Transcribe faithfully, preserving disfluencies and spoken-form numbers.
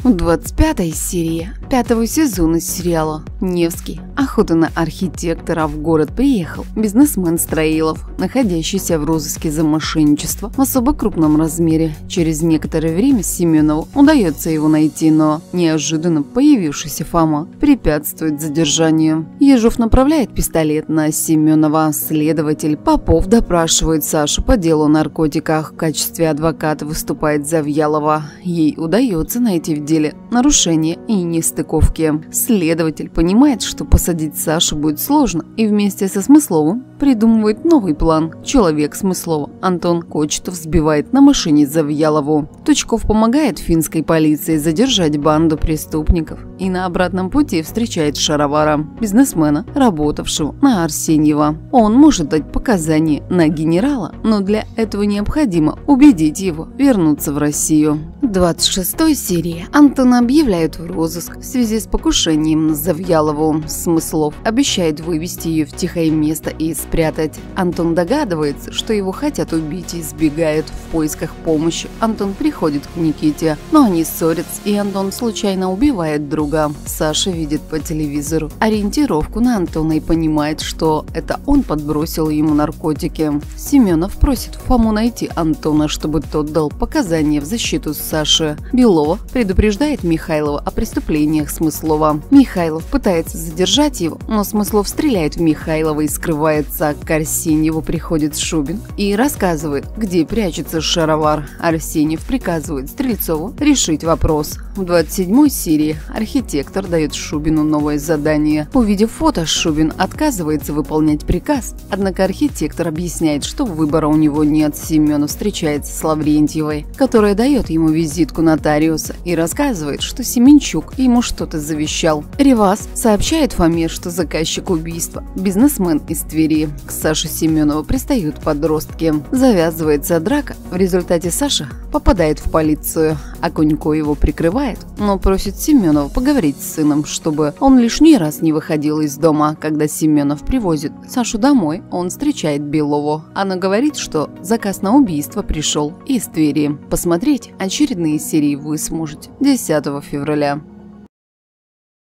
В двадцать пятой серии пятого сезона сериала «Невский. Охота на архитектора» в город приехал бизнесмен Строилов, находящийся в розыске за мошенничество в особо крупном размере. Через некоторое время Семенову удается его найти, но неожиданно появившийся Фома препятствует задержанию. Ежов направляет пистолет на Семенова. Следователь Попов допрашивает Сашу по делу о наркотиках. В качестве адвоката выступает Завьялова. Ей удается найти в деле нарушения и нестыковки. Следователь понимает, что посадить Сашу будет сложно, и вместе со Смысловым придумывает новый план. Человек Смыслова, Антон Кочетов, сбивает на машине Завьялову. Тучков помогает финской полиции задержать банду преступников и на обратном пути встречает Шаровара, бизнесмена, работавшего на Арсеньева. Он может дать показания на генерала, но для этого необходимо убедить его вернуться в Россию. В двадцать шестой серии Антона объявляют в розыск в связи с покушением на Завьялову. Смыслов обещает вывести ее в тихое место и спрятать. Антон догадывается, что его хотят убить, и сбегает. В поисках помощи Антон приходит к Никите, но они ссорятся, и Антон случайно убивает друга. Саша видит по телевизору ориентировку на Антона и понимает, что это он подбросил ему наркотики. Семенов просит Фому найти Антона, чтобы тот дал показания в защиту Саши. Белова предупреждает Михайлова о преступлениях Смыслова. Михайлов пытается задержать его, но Смыслов стреляет в Михайлова и скрывается. К Арсеньеву приходит Шубин и рассказывает, где прячется Шаровар. Арсеньев приказывает Стрельцову решить вопрос. В двадцать седьмой серии архитектор дает Шубину новое задание. Увидев фото, Шубин отказывается выполнять приказ. Однако архитектор объясняет, что выбора у него нет. Семенов встречается с Лаврентьевой, которая дает ему визитку нотариуса и рассказывает, что Семенчук ему что-то завещал. Ревас сообщает Фоме, что заказчик убийства – бизнесмен из Твери. К Саше Семенову пристают подростки. Завязывается драка. В результате Саша попадает в полицию. Окунько его прикрывает, но просит Семенова поговорить с сыном, чтобы он лишний раз не выходил из дома. Когда Семенов привозит Сашу домой, он встречает Белову. Она говорит, что заказ на убийство пришел из Твери. Посмотреть очередные серии вы сможете десятого февраля.